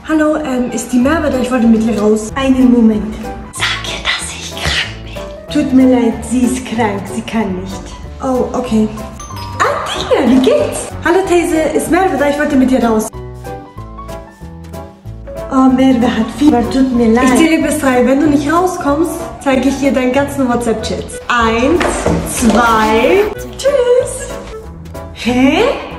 Hallo, ist die Merve da? Ich wollte mit ihr raus. Einen Moment. Sag ihr, dass ich krank bin. Tut mir leid, sie ist krank, sie kann nicht. Oh, okay. Ah, Tina, wie geht's? Hallo These, ist Merve da? Ich wollte mit dir raus. Oh, Merve hat Fieber, tut mir leid. Ich zähle bis 3. Wenn du nicht rauskommst, zeige ich dir deinen ganzen WhatsApp-Chats. 1, 2, tschüss. Hä?